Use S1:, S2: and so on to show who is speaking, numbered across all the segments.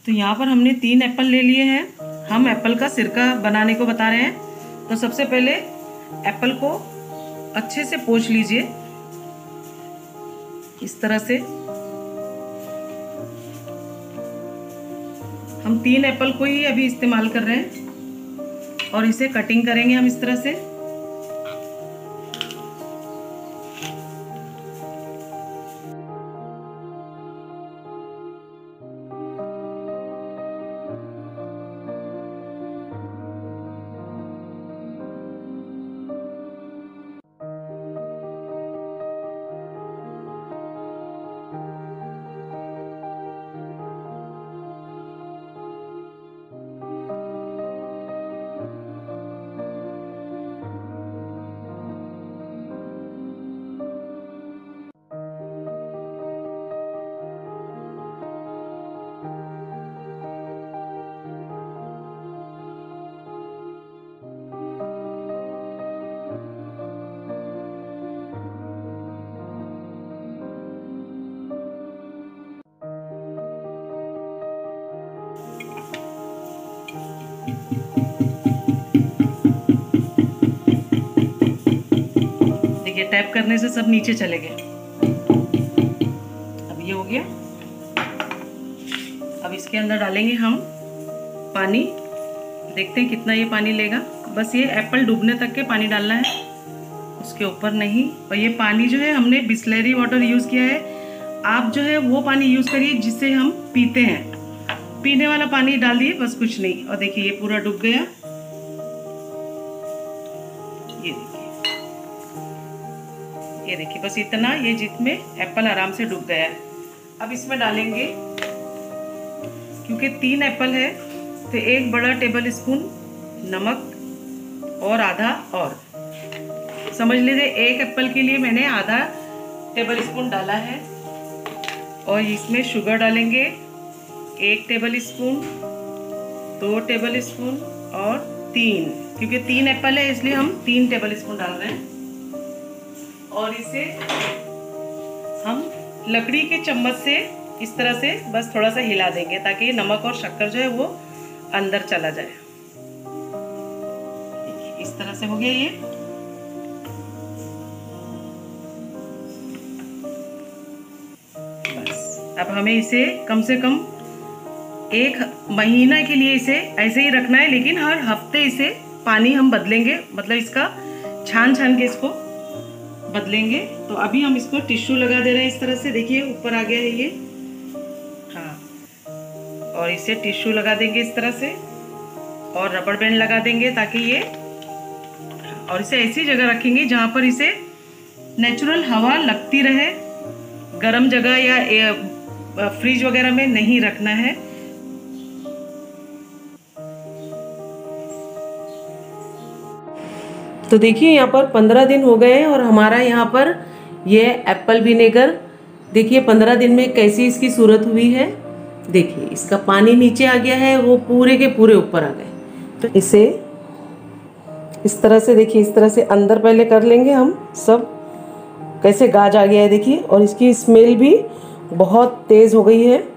S1: तो यहाँ पर हमने 3 एप्पल ले लिए हैं। हम एप्पल का सिरका बनाने को बता रहे हैं। तो सबसे पहले एप्पल को अच्छे से पोंछ लीजिए इस तरह से। हम 3 एप्पल को ही अभी इस्तेमाल कर रहे हैं और इसे कटिंग करेंगे हम इस तरह से। देखिए टैप करने से सब नीचे चले गए। अब ये हो गया। अब इसके अंदर डालेंगे हम पानी। देखते हैं कितना ये पानी लेगा। बस ये एप्पल डूबने तक के पानी डालना है, उसके ऊपर नहीं। और ये पानी जो है हमने बिस्लेरी वाटर यूज़ किया है। आप जो है वो पानी यूज़ करिए जिससे हम पीते हैं। पीने वाला पानी डाल दिए, बस कुछ नहीं। और देखिए ये पूरा डूब गया। ये देखिए बस इतना, ये जितने एप्पल आराम से डूब गया है। अब इसमें डालेंगे, क्योंकि 3 एप्पल है तो 1 बड़ा टेबल स्पून नमक और आधा, और समझ लीजिए 1 एप्पल के लिए मैंने आधा टेबल स्पून डाला है। और इसमें शुगर डालेंगे 1 टेबल स्पून, 2 टेबल स्पून और 3, क्योंकि 3 एप्पल है इसलिए हम 3 टेबल स्पून डाल रहे हैं। और इसे हम लकड़ी के चम्मच से इस तरह से बस थोड़ा सा हिला देंगे ताकि नमक और शक्कर जो है वो अंदर चला जाए। इस तरह से हो गया ये। बस अब हमें इसे कम से कम 1 महीना के लिए इसे ऐसे ही रखना है, लेकिन हर हफ्ते इसे पानी हम बदलेंगे, मतलब इसका छान के इसको बदलेंगे। तो अभी हम इसको टिश्यू लगा दे रहे हैं इस तरह से। देखिए ऊपर आ गया है ये। हाँ, और इसे टिश्यू लगा देंगे इस तरह से और रबड़ बैंड लगा देंगे ताकि ये, और इसे ऐसी जगह रखेंगे जहाँ पर इसे नेचुरल हवा लगती रहे। गर्म जगह या फ्रिज वगैरह में नहीं रखना है। तो देखिए यहाँ पर 15 दिन हो गए हैं और हमारा यहाँ पर ये एप्पल विनेगर देखिए 15 दिन में कैसी इसकी सूरत हुई है। देखिए इसका पानी नीचे आ गया है, वो पूरे के पूरे ऊपर आ गए। तो इसे इस तरह से देखिए, इस तरह से अंदर पहले कर लेंगे हम सब। कैसे गाज आ गया है देखिए, और इसकी स्मेल भी बहुत तेज हो गई है।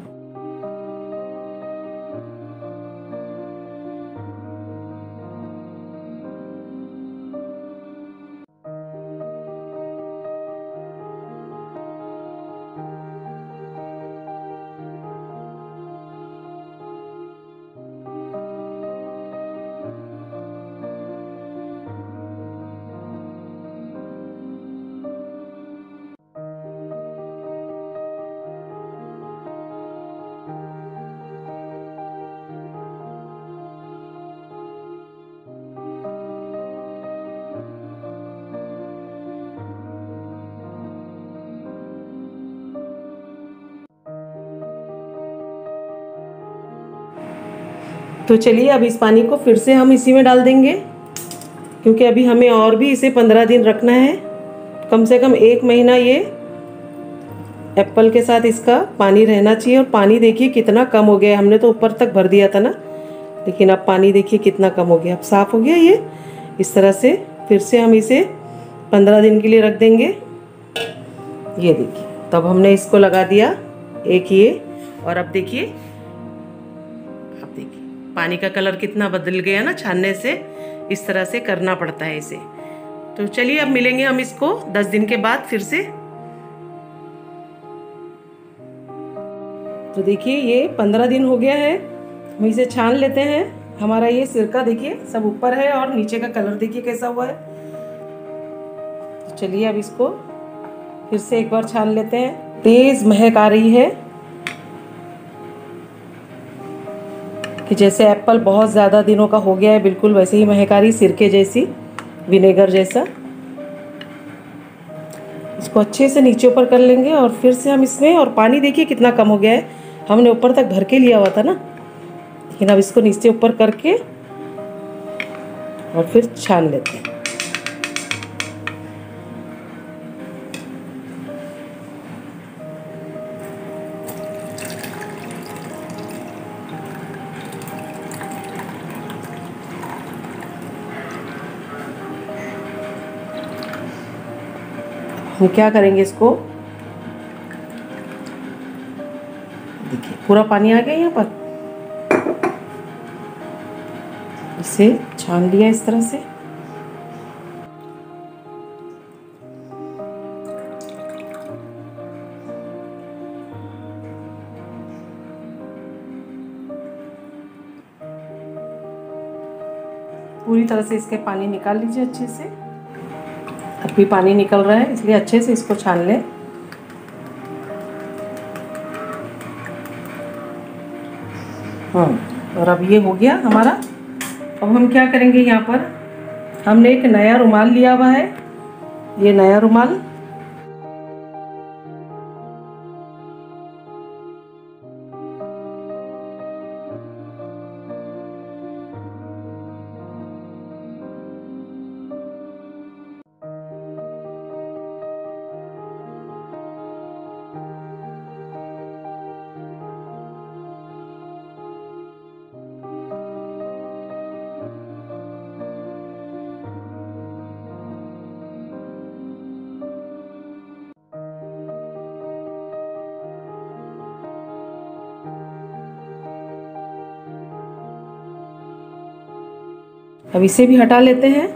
S1: तो चलिए अब इस पानी को फिर से हम इसी में डाल देंगे, क्योंकि अभी हमें और भी इसे 15 दिन रखना है। कम से कम 1 महीना ये एप्पल के साथ इसका पानी रहना चाहिए। और पानी देखिए कितना कम हो गया है। हमने तो ऊपर तक भर दिया था ना, लेकिन अब पानी देखिए कितना कम हो गया। अब साफ़ हो गया ये। इस तरह से फिर से हम इसे 15 दिन के लिए रख देंगे। ये देखिए, तब हमने इसको लगा दिया एक ये। और अब देखिए पानी का कलर कितना बदल गया ना छानने से, इस तरह से करना पड़ता है इसे। तो चलिए अब मिलेंगे हम इसको 10 दिन के बाद फिर से। तो देखिए ये 15 दिन हो गया है, हम इसे छान लेते हैं। हमारा ये सिरका देखिए सब ऊपर है और नीचे का कलर देखिए कैसा हुआ है। तो चलिए अब इसको फिर से एक बार छान लेते हैं। तेज महक आ रही है कि जैसे एप्पल बहुत ज़्यादा दिनों का हो गया है, बिल्कुल वैसे ही महक आ रही, सिरके जैसी, विनेगर जैसा। इसको अच्छे से नीचे ऊपर कर लेंगे और फिर से हम इसमें, और पानी देखिए कितना कम हो गया है, हमने ऊपर तक भर के लिया हुआ था ना, लेकिन अब इसको नीचे ऊपर करके और फिर छान लेते हैं। हम क्या करेंगे, इसको देखिए पूरा पानी आ गया यहाँ पर, इसे छान लिया इस तरह से। पूरी तरह से इसके पानी निकाल लीजिए अच्छे से। अभी पानी निकल रहा है इसलिए अच्छे से इसको छान लें। और अब ये हो गया हमारा। अब हम क्या करेंगे, यहाँ पर हमने एक नया रुमाल लिया हुआ है, ये नया रुमाल अब इसे भी हटा लेते हैं।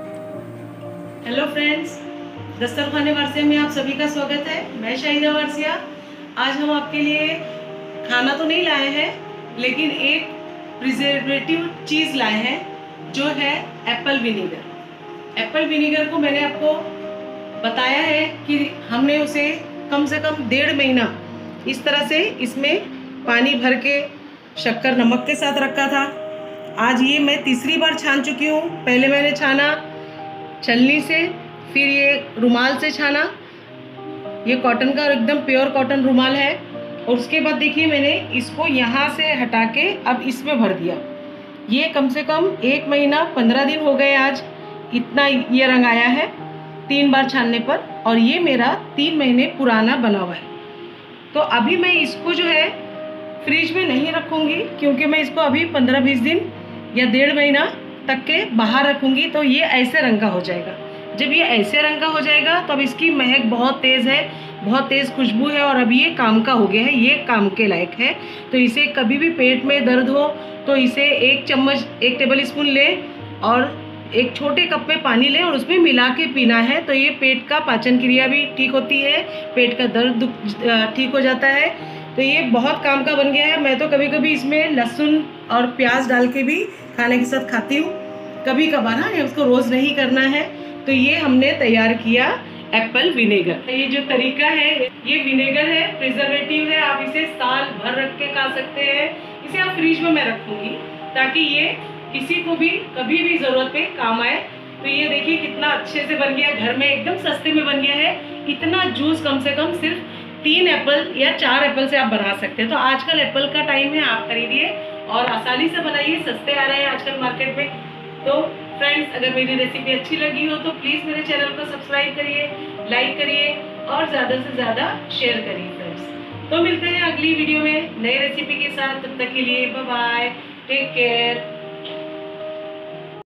S1: हेलो फ्रेंड्स, दस्तरखाने वारसिया में आप सभी का स्वागत है। मैं शाहिदा वारसिया। आज हम आपके लिए खाना तो नहीं लाए हैं, लेकिन एक प्रिजर्वेटिव चीज़ लाए हैं जो है एप्पल विनेगर। एप्पल विनेगर को मैंने आपको बताया है कि हमने उसे कम से कम 1.5 महीना इस तरह से इसमें पानी भर के शक्कर नमक के साथ रखा था। आज ये मैं तीसरी बार छान चुकी हूँ। पहले मैंने छाना छलनी से, फिर ये रुमाल से छाना। ये कॉटन का एकदम प्योर कॉटन रुमाल है। और उसके बाद देखिए मैंने इसको यहाँ से हटा के अब इसमें भर दिया। ये कम से कम 1 महीना 15 दिन हो गए आज, इतना ये रंग आया है 3 बार छानने पर। और ये मेरा 3 महीने पुराना बना हुआ है। तो अभी मैं इसको जो है फ्रिज में नहीं रखूँगी, क्योंकि मैं इसको अभी 15-20 दिन या 1.5 महीना तक के बाहर रखूँगी। तो ये ऐसे रंग का हो जाएगा। जब ये ऐसे रंग का हो जाएगा तो अब इसकी महक बहुत तेज़ है, बहुत तेज़ खुशबू है, और अब ये काम का हो गया है, ये काम के लायक है। तो इसे कभी भी पेट में दर्द हो तो इसे 1 टेबल स्पून लें और एक छोटे कप में पानी लें और उसमें मिला के पीना है। तो ये पेट का पाचन क्रिया भी ठीक होती है, पेट का दर्द ठीक हो जाता है। तो ये बहुत काम का बन गया है। मैं तो कभी कभी इसमें लहसुन और प्याज डाल के भी खाने के साथ खाती हूँ, कभी कभार। हाँ, उसको रोज़ नहीं करना है। तो ये हमने तैयार किया एप्पल विनेगर। ये जो तरीका है, ये विनेगर है, प्रिजर्वेटिव है। आप इसे साल भर रख के खा सकते हैं। इसे आप फ्रिज में मैं रखूँगी ताकि ये किसी को भी कभी भी ज़रूरत पे काम आए। तो ये देखिए कितना अच्छे से बन गया, घर में एकदम सस्ते में बन गया है। इतना जूस कम से कम सिर्फ 3 एप्पल या 4 एप्पल से आप बना सकते हैं। तो आजकल एप्पल का टाइम है, आप खरीदिए और आसानी से बनाइए। सस्ते आ रहे हैं आजकल मार्केट में। तो फ्रेंड्स, अगर मेरी रेसिपी अच्छी लगी हो तो प्लीज़ मेरे चैनल को सब्सक्राइब करिए, लाइक करिए और ज़्यादा से ज़्यादा शेयर करिए फ्रेंड्स। तो मिलते हैं अगली वीडियो में नई रेसिपी के साथ। तब तक के लिए बाय बाय, टेक केयर।